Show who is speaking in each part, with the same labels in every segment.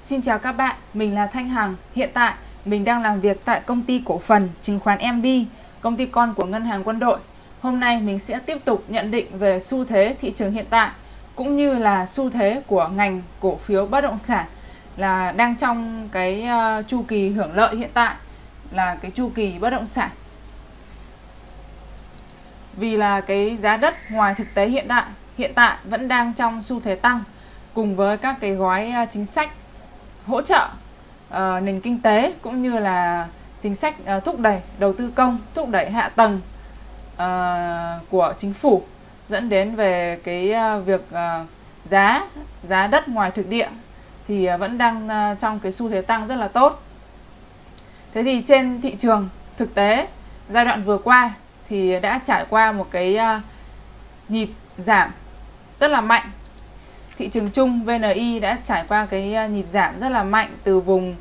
Speaker 1: Xin chào các bạn, mình là Thanh Hằng. Hiện tại mình đang làm việc tại công ty cổ phần chứng khoán MB, công ty con của Ngân hàng Quân đội. Hôm nay mình sẽ tiếp tục nhận định về xu thế thị trường hiện tại cũng như là xu thế của ngành cổ phiếu bất động sản là đang trong cái chu kỳ hưởng lợi hiện tại, là cái chu kỳ bất động sản. Vì là cái giá đất ngoài thực tế hiện tại vẫn đang trong xu thế tăng, cùng với các cái gói chính sách hỗ trợ nền kinh tế cũng như là chính sách thúc đẩy đầu tư công, thúc đẩy hạ tầng của chính phủ, dẫn đến về cái việc giá đất ngoài thực địa thì vẫn đang trong cái xu thế tăng rất là tốt. Thế thì trên thị trường thực tế giai đoạn vừa qua thì đã trải qua một cái nhịp giảm rất là mạnh. Thị trường chung VNI đã trải qua cái nhịp giảm rất là mạnh từ vùng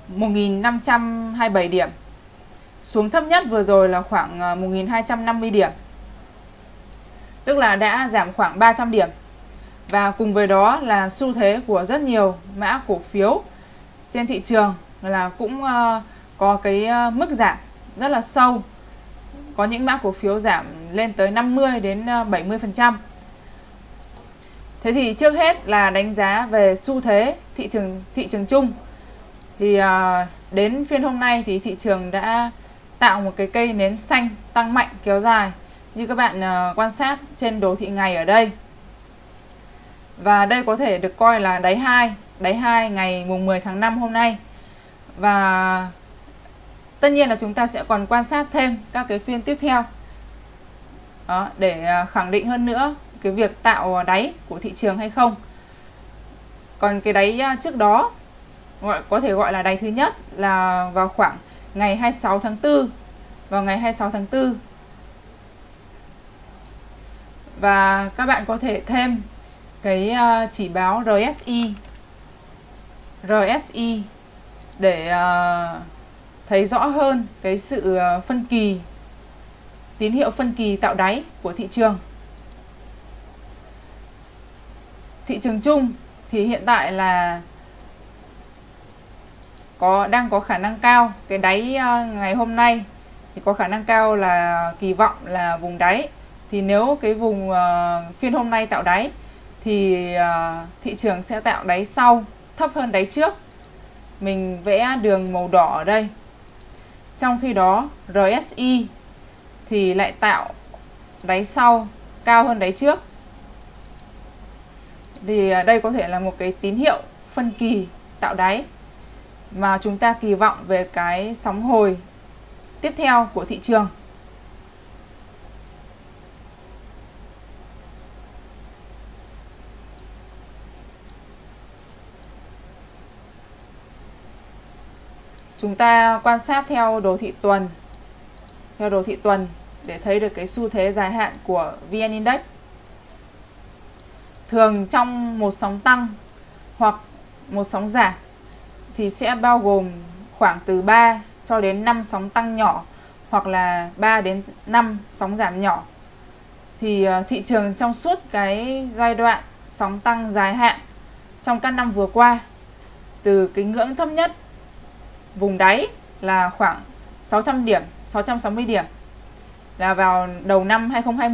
Speaker 1: 1.527 điểm xuống thấp nhất vừa rồi là khoảng 1.250 điểm, tức là đã giảm khoảng 300 điểm. Và cùng với đó là xu thế của rất nhiều mã cổ phiếu trên thị trường là cũng có cái mức giảm rất là sâu. Có những mã cổ phiếu giảm lên tới 50 đến 70%. Thế thì trước hết là đánh giá về xu thế thị trường chung. Thì đến phiên hôm nay thì thị trường đã tạo một cái cây nến xanh tăng mạnh kéo dài như các bạn quan sát trên đồ thị ngày ở đây. Và đây có thể được coi là đáy 2 ngày mùng 10 tháng 5 hôm nay. Và tất nhiên là chúng ta sẽ còn quan sát thêm các cái phiên tiếp theo đó, để khẳng định hơn nữa cái việc tạo đáy của thị trường hay không. Còn cái đáy trước đó có thể gọi là đáy thứ nhất là vào khoảng ngày 26 tháng 4. Vào ngày 26 tháng 4. Và các bạn có thể thêm cái chỉ báo RSI để thấy rõ hơn cái sự tín hiệu phân kỳ tạo đáy của thị trường. Thị trường chung thì hiện tại là đang có khả năng cao, cái đáy ngày hôm nay thì có khả năng cao là kỳ vọng là vùng đáy. Thì nếu cái vùng phiên hôm nay tạo đáy thì thị trường sẽ tạo đáy sau thấp hơn đáy trước. Mình vẽ đường màu đỏ ở đây. Trong khi đó RSI thì lại tạo đáy sau cao hơn đáy trước. Thì đây có thể là một cái tín hiệu phân kỳ tạo đáy mà chúng ta kỳ vọng về cái sóng hồi tiếp theo của thị trường. Chúng ta quan sát theo đồ thị tuần để thấy được cái xu thế dài hạn của VN Index. Thường trong một sóng tăng hoặc một sóng giảm thì sẽ bao gồm khoảng từ 3 cho đến 5 sóng tăng nhỏ hoặc là 3 đến 5 sóng giảm nhỏ. Thì thị trường trong suốt cái giai đoạn sóng tăng dài hạn trong các năm vừa qua, từ cái ngưỡng thấp nhất vùng đáy là khoảng 600 điểm, 660 điểm là vào đầu năm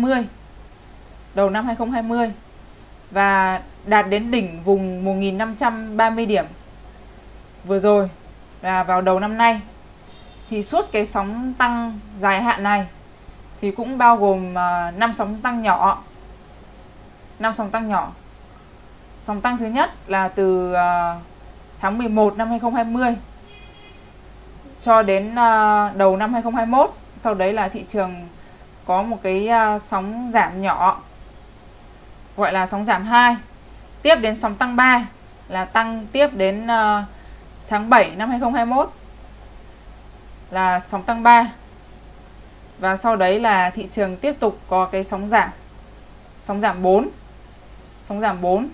Speaker 1: 2020 và đạt đến đỉnh vùng 1.530 điểm vừa rồi là vào đầu năm nay. Thì suốt cái sóng tăng dài hạn này thì cũng bao gồm 5 sóng tăng nhỏ. 5 sóng tăng nhỏ. Sóng tăng thứ nhất là từ tháng 11 năm 2020 cho đến đầu năm 2021. Sau đấy là thị trường có một cái sóng giảm nhỏ, gọi là sóng giảm 2. Tiếp đến sóng tăng 3 là tăng tiếp đến tháng 7 năm 2021 là sóng tăng 3. Và sau đấy là thị trường tiếp tục có cái sóng giảm 4. Sóng giảm 4.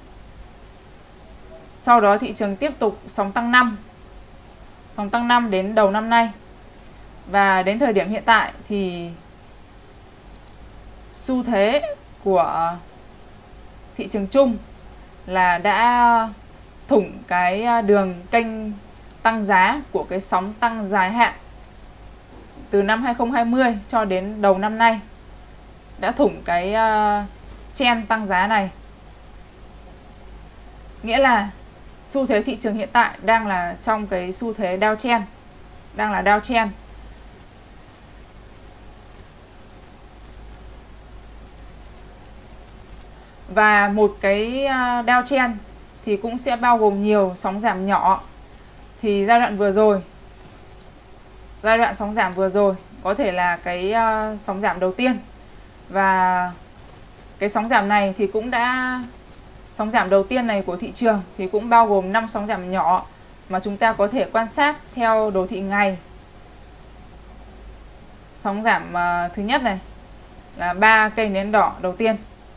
Speaker 1: Sau đó thị trường tiếp tục sóng tăng 5. Sóng tăng 5 đến đầu năm nay. Và đến thời điểm hiện tại thì xu thế của thị trường chung là đã thủng cái đường kênh tăng giá của cái sóng tăng dài hạn từ năm 2020 cho đến đầu năm nay, đã thủng cái trend tăng giá này. Nghĩa là xu thế thị trường hiện tại đang là trong cái xu thế downtrend, đang là downtrend. Và một cái downtrend thì cũng sẽ bao gồm nhiều sóng giảm nhỏ. Thì giai đoạn vừa rồi, giai đoạn sóng giảm vừa rồi có thể là cái sóng giảm đầu tiên. Và cái sóng giảm này thì cũng đã, sóng giảm đầu tiên này của thị trường thì cũng bao gồm 5 sóng giảm nhỏ mà chúng ta có thể quan sát theo đồ thị ngày. Sóng giảm thứ nhất này là 3 cây nến đỏ đầu tiên,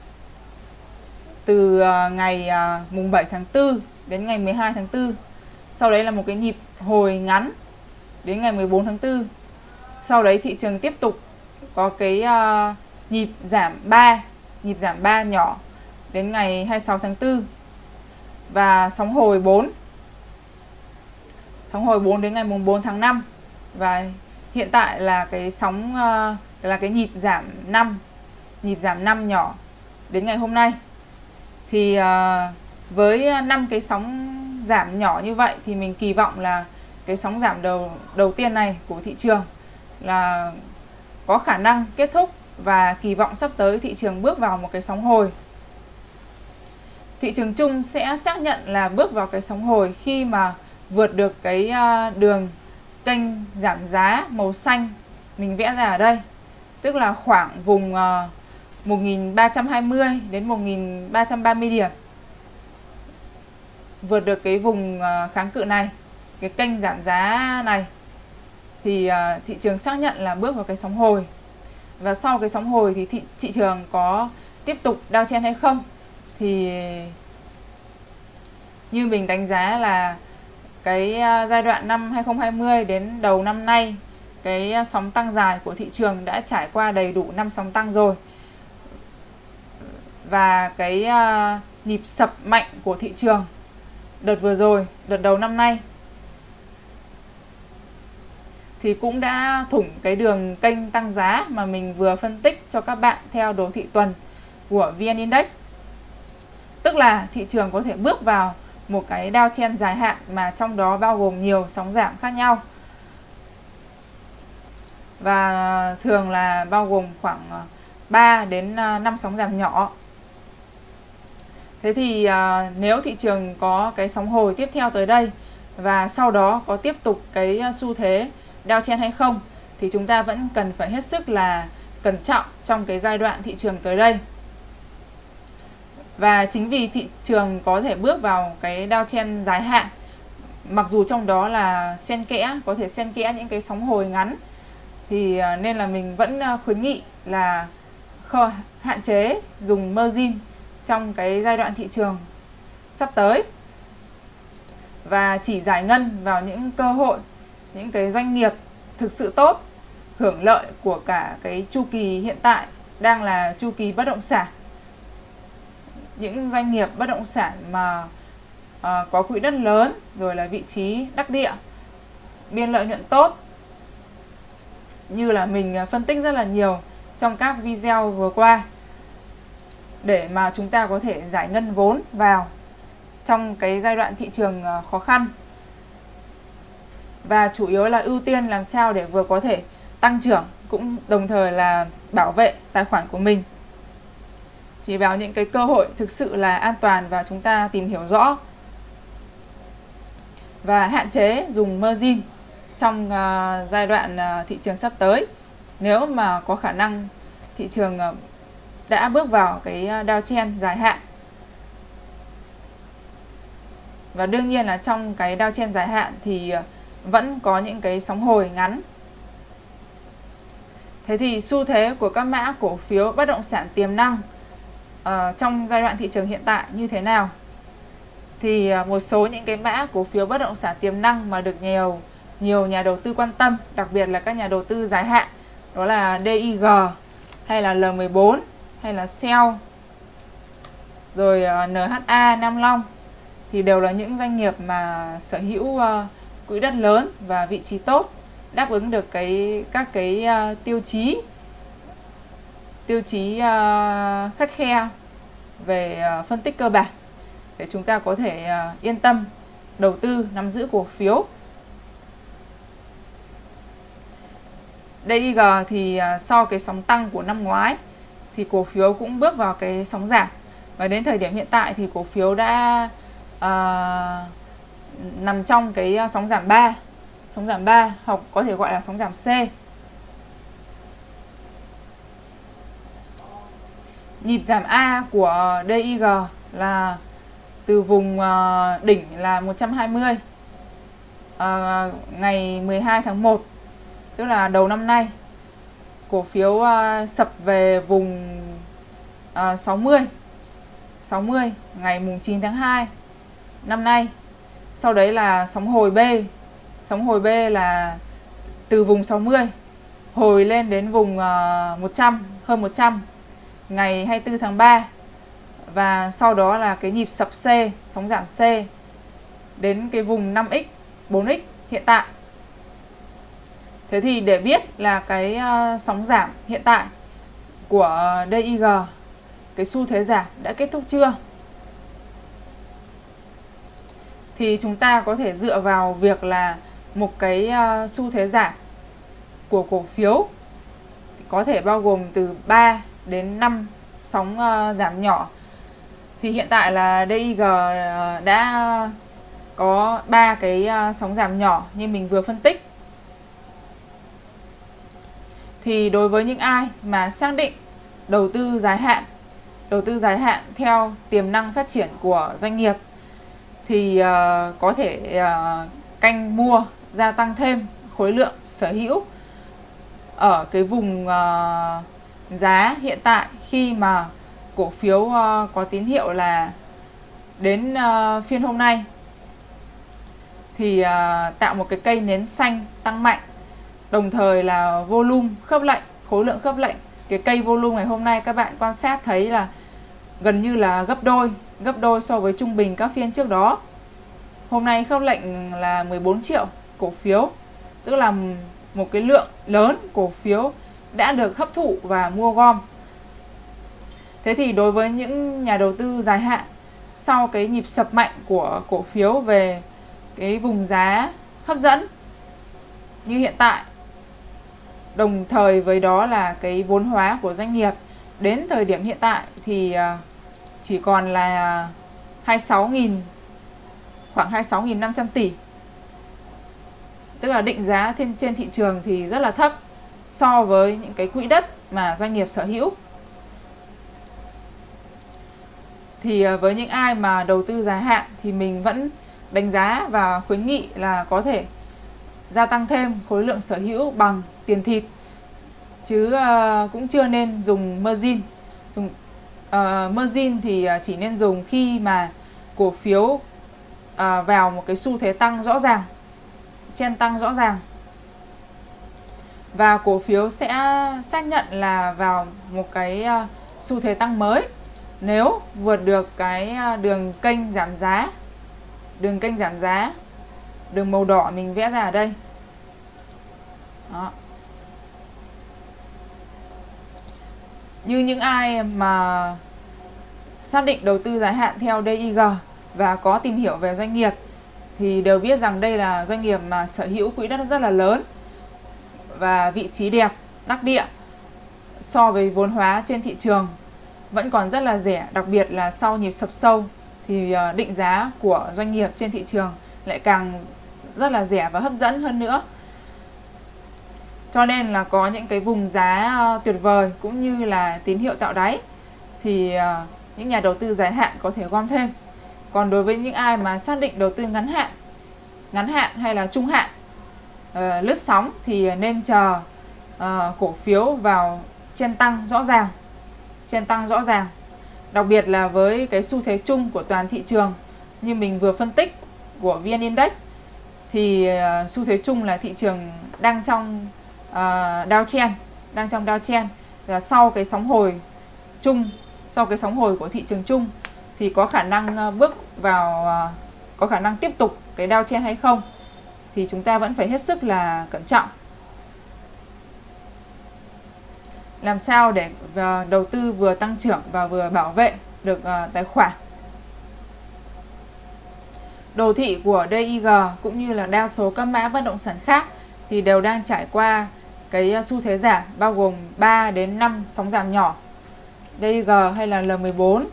Speaker 1: từ ngày mùng 7 tháng 4 đến ngày 12 tháng 4. Sau đấy là một cái nhịp hồi ngắn đến ngày 14 tháng 4. Sau đấy thị trường tiếp tục có cái nhịp giảm 3 nhỏ đến ngày 26 tháng 4. Và sóng hồi 4. Sóng hồi 4 đến ngày mùng 4 tháng 5. Và hiện tại là cái sóng là cái nhịp giảm 5. Nhịp giảm 5 nhỏ đến ngày hôm nay. Thì với 5 cái sóng giảm nhỏ như vậy thì mình kỳ vọng là cái sóng giảm đầu tiên này của thị trường là có khả năng kết thúc, và kỳ vọng sắp tới thị trường bước vào một cái sóng hồi. Thị trường chung sẽ xác nhận là bước vào cái sóng hồi khi mà vượt được cái đường kênh giảm giá màu xanh mình vẽ ra ở đây, tức là khoảng vùng 1320 đến 1330 điểm. Vượt được cái vùng kháng cự này, cái kênh giảm giá này, thì thị trường xác nhận là bước vào cái sóng hồi. Và sau cái sóng hồi thì thị trường có tiếp tục downtrend hay không, thì như mình đánh giá là cái giai đoạn năm 2020 đến đầu năm nay, cái sóng tăng dài của thị trường đã trải qua đầy đủ 5 sóng tăng rồi. Và cái nhịp sập mạnh của thị trường đợt vừa rồi, đợt đầu năm nay, thì cũng đã thủng cái đường kênh tăng giá mà mình vừa phân tích cho các bạn theo đồ thị tuần của VN Index. Tức là thị trường có thể bước vào một cái downtrend dài hạn mà trong đó bao gồm nhiều sóng giảm khác nhau. Và thường là bao gồm khoảng 3 đến 5 sóng giảm nhỏ. Thế thì nếu thị trường có cái sóng hồi tiếp theo tới đây và sau đó có tiếp tục cái xu thế downtrend hay không, thì chúng ta vẫn cần phải hết sức là cẩn trọng trong cái giai đoạn thị trường tới đây. Và chính vì thị trường có thể bước vào cái downtrend dài hạn, mặc dù trong đó là có thể xen kẽ những cái sóng hồi ngắn, thì nên là mình vẫn khuyến nghị là hạn chế dùng margin trong cái giai đoạn thị trường sắp tới, và chỉ giải ngân vào những cơ hội, những cái doanh nghiệp thực sự tốt, hưởng lợi của cả cái chu kỳ hiện tại đang là chu kỳ bất động sản. Những doanh nghiệp bất động sản mà có quỹ đất lớn, rồi là vị trí đắc địa, biên lợi nhuận tốt, như là mình phân tích rất là nhiều trong các video vừa qua, để mà chúng ta có thể giải ngân vốn vào trong cái giai đoạn thị trường khó khăn. Và chủ yếu là ưu tiên làm sao để vừa có thể tăng trưởng, cũng đồng thời là bảo vệ tài khoản của mình. Chỉ vào những cái cơ hội thực sự là an toàn và chúng ta tìm hiểu rõ. Và hạn chế dùng margin trong giai đoạn thị trường sắp tới, nếu mà có khả năng thị trường đã bước vào cái downtrend dài hạn. Và đương nhiên là trong cái downtrend dài hạn thì vẫn có những cái sóng hồi ngắn. Thế thì xu thế của các mã cổ phiếu bất động sản tiềm năng trong giai đoạn thị trường hiện tại như thế nào? Thì một số những cái mã cổ phiếu bất động sản tiềm năng mà được nhiều nhà đầu tư quan tâm, đặc biệt là các nhà đầu tư dài hạn, đó là DIG, hay là L14, hay là Shell, rồi NHA, Nam Long, thì đều là những doanh nghiệp mà sở hữu quỹ đất lớn và vị trí tốt, đáp ứng được các cái tiêu chí khắt khe về phân tích cơ bản để chúng ta có thể yên tâm đầu tư nắm giữ cổ phiếu. DIG thì sau cái sóng tăng của năm ngoái thì cổ phiếu cũng bước vào cái sóng giảm, và đến thời điểm hiện tại thì cổ phiếu đã nằm trong cái sóng giảm 3, hoặc có thể gọi là sóng giảm C. Nhịp giảm A của DIG là từ vùng đỉnh là 120 ngày 12 tháng 1, tức là đầu năm nay. Cổ phiếu sập về vùng 60 ngày mùng 9 tháng 2 năm nay. Sau đấy là sóng hồi B. Sóng hồi B là từ vùng 60 hồi lên đến vùng 100, hơn 100 ngày 24 tháng 3. Và sau đó là cái nhịp sập C, sóng giảm C đến cái vùng 5x, 4x hiện tại. Thế thì để biết là cái sóng giảm hiện tại của DIG, cái xu thế giảm đã kết thúc chưa, thì chúng ta có thể dựa vào việc là một cái xu thế giảm của cổ phiếu có thể bao gồm từ 3 đến 5 sóng giảm nhỏ. Thì hiện tại là DIG đã có 3 cái sóng giảm nhỏ như mình vừa phân tích. Thì đối với những ai mà xác định đầu tư dài hạn theo tiềm năng phát triển của doanh nghiệp thì có thể canh mua, gia tăng thêm khối lượng sở hữu ở cái vùng giá hiện tại, khi mà cổ phiếu có tín hiệu là đến phiên hôm nay thì tạo một cái cây nến xanh tăng mạnh, đồng thời là volume khớp lệnh, khối lượng khớp lệnh. Cái cây volume ngày hôm nay các bạn quan sát thấy là gần như là gấp đôi so với trung bình các phiên trước đó. Hôm nay khớp lệnh là 14 triệu cổ phiếu, tức là một cái lượng lớn cổ phiếu đã được hấp thụ và mua gom. Thế thì đối với những nhà đầu tư dài hạn, sau cái nhịp sập mạnh của cổ phiếu về cái vùng giá hấp dẫn như hiện tại, đồng thời với đó là cái vốn hóa của doanh nghiệp đến thời điểm hiện tại thì chỉ còn là khoảng 26.500 tỷ. Tức là định giá trên thị trường thì rất là thấp so với những cái quỹ đất mà doanh nghiệp sở hữu. Thì với những ai mà đầu tư dài hạn thì mình vẫn đánh giá và khuyến nghị là có thể gia tăng thêm khối lượng sở hữu bằng tiền thịt, chứ cũng chưa nên dùng margin. Margin thì chỉ nên dùng khi mà cổ phiếu vào một cái xu thế tăng rõ ràng, trend tăng rõ ràng, và cổ phiếu sẽ xác nhận là vào một cái xu thế tăng mới nếu vượt được cái đường kênh giảm giá, đường màu đỏ mình vẽ ra ở đây. Đó. Như những ai mà xác định đầu tư dài hạn theo DIG và có tìm hiểu về doanh nghiệp thì đều biết rằng đây là doanh nghiệp mà sở hữu quỹ đất rất là lớn và vị trí đẹp, đắc địa, so với vốn hóa trên thị trường vẫn còn rất là rẻ. Đặc biệt là sau nhịp sập sâu thì định giá của doanh nghiệp trên thị trường lại càng rất là rẻ và hấp dẫn hơn nữa. Cho nên là có những cái vùng giá tuyệt vời cũng như là tín hiệu tạo đáy thì những nhà đầu tư dài hạn có thể gom thêm. Còn đối với những ai mà xác định đầu tư ngắn hạn hay là trung hạn, lướt sóng thì nên chờ cổ phiếu vào trend tăng rõ ràng. Đặc biệt là với cái xu thế chung của toàn thị trường như mình vừa phân tích của VN Index thì xu thế chung là thị trường đang trong downtrend, và sau cái sóng hồi của thị trường chung thì có khả năng bước vào có khả năng tiếp tục cái downtrend hay không, thì chúng ta vẫn phải hết sức là cẩn trọng. Làm sao để đầu tư vừa tăng trưởng và vừa bảo vệ được tài khoản. Đồ thị của DIG cũng như là đa số các mã bất động sản khác thì đều đang trải qua cái xu thế giảm, bao gồm 3 đến 5 sóng giảm nhỏ. DIG hay là L14.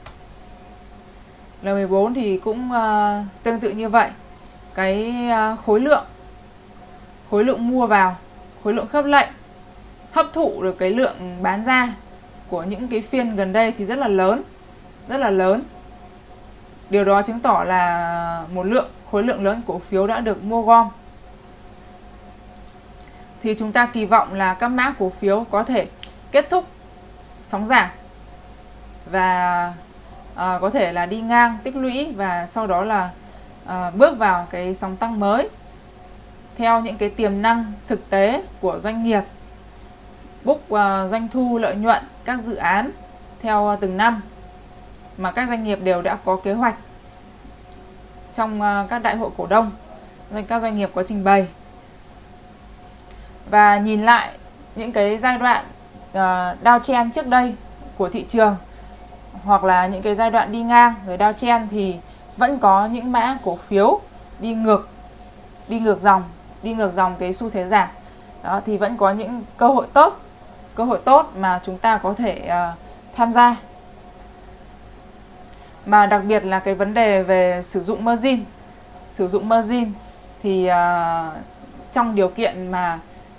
Speaker 1: L14 thì cũng tương tự như vậy. Cái khối lượng mua vào, khối lượng khớp lệnh hấp thụ được cái lượng bán ra của những cái phiên gần đây thì rất là lớn. Điều đó chứng tỏ là khối lượng lớn cổ phiếu đã được mua gom. Thì chúng ta kỳ vọng là các mã cổ phiếu có thể kết thúc sóng giảm và có thể là đi ngang tích lũy và sau đó là bước vào cái sóng tăng mới theo những cái tiềm năng thực tế của doanh nghiệp, book doanh thu lợi nhuận các dự án theo từng năm mà các doanh nghiệp đều đã có kế hoạch trong các đại hội cổ đông, các doanh nghiệp có trình bày. Và nhìn lại những cái giai đoạn downtrend trước đây của thị trường, hoặc là những cái giai đoạn đi ngang rồi downtrend, thì vẫn có những mã cổ phiếu đi ngược dòng cái xu thế giảm. Đó, thì vẫn có những cơ hội tốt mà chúng ta có thể tham gia. Mà đặc biệt là cái vấn đề về sử dụng margin thì trong điều kiện mà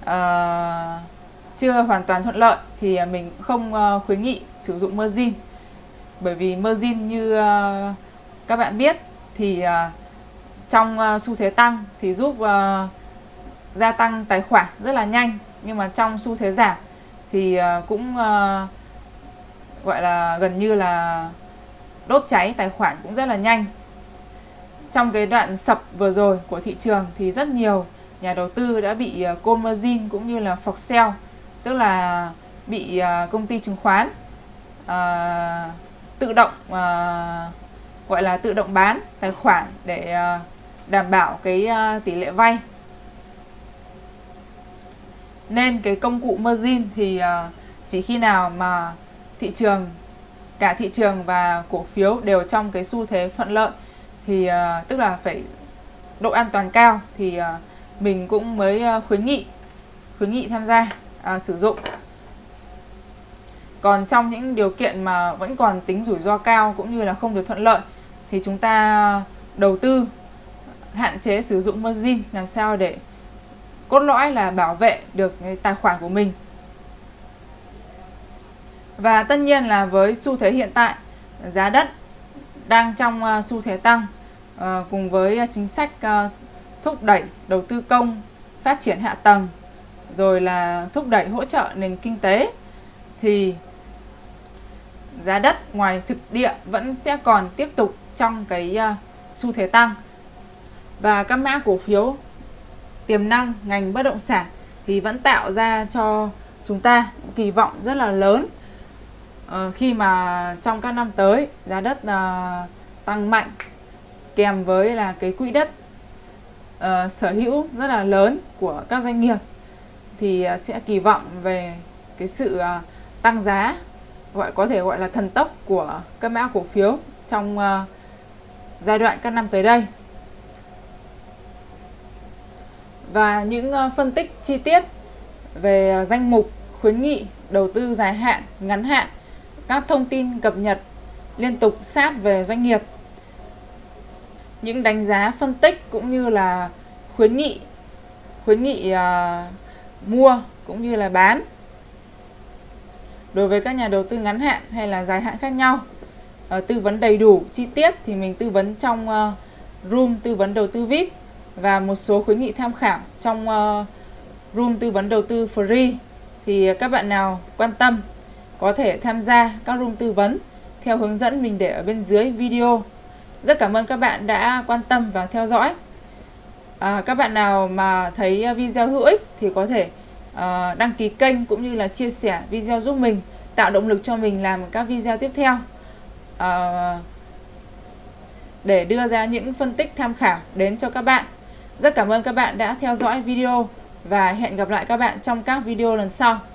Speaker 1: chưa hoàn toàn thuận lợi thì mình không khuyến nghị sử dụng margin. Bởi vì margin như các bạn biết thì trong xu thế tăng thì giúp gia tăng tài khoản rất là nhanh, nhưng mà trong xu thế giảm thì cũng gọi là gần như là đốt cháy tài khoản cũng rất là nhanh. Trong cái đoạn sập vừa rồi của thị trường thì rất nhiều nhà đầu tư đã bị call margin cũng như là forced sell, tức là bị công ty chứng khoán tự động gọi là tự động bán tài khoản để đảm bảo cái tỷ lệ vay. Nên cái công cụ margin thì chỉ khi nào mà cả thị trường và cổ phiếu đều trong cái xu thế thuận lợi thì tức là phải độ an toàn cao thì mình cũng mới khuyến nghị tham gia sử dụng. Còn trong những điều kiện mà vẫn còn tính rủi ro cao cũng như là không được thuận lợi thì chúng ta đầu tư hạn chế sử dụng margin, làm sao để cốt lõi là bảo vệ được cái tài khoản của mình. Và tất nhiên là với xu thế hiện tại, giá đất đang trong xu thế tăng, cùng với chính sách thúc đẩy đầu tư công, phát triển hạ tầng, rồi là thúc đẩy hỗ trợ nền kinh tế, thì giá đất ngoài thực địa vẫn sẽ còn tiếp tục trong cái xu thế tăng. Và các mã cổ phiếu tiềm năng ngành bất động sản thì vẫn tạo ra cho chúng ta kỳ vọng rất là lớn khi mà trong các năm tới giá đất tăng mạnh, kèm với là cái quỹ đất sở hữu rất là lớn của các doanh nghiệp, thì sẽ kỳ vọng về cái sự tăng giá có thể gọi là thần tốc của các mã cổ phiếu trong giai đoạn các năm tới đây. Và những phân tích chi tiết về danh mục khuyến nghị đầu tư dài hạn, ngắn hạn, các thông tin cập nhật liên tục sát về doanh nghiệp, những đánh giá phân tích cũng như là khuyến nghị mua cũng như là bán đối với các nhà đầu tư ngắn hạn hay là dài hạn khác nhau. Tư vấn đầy đủ chi tiết thì mình tư vấn trong room tư vấn đầu tư VIP, và một số khuyến nghị tham khảo trong room tư vấn đầu tư free. Thì các bạn nào quan tâm có thể tham gia các room tư vấn theo hướng dẫn mình để ở bên dưới video. Rất cảm ơn các bạn đã quan tâm và theo dõi. Các bạn nào mà thấy video hữu ích thì có thể đăng ký kênh cũng như là chia sẻ video giúp mình, tạo động lực cho mình làm các video tiếp theo. để đưa ra những phân tích tham khảo đến cho các bạn. Rất cảm ơn các bạn đã theo dõi video và hẹn gặp lại các bạn trong các video lần sau.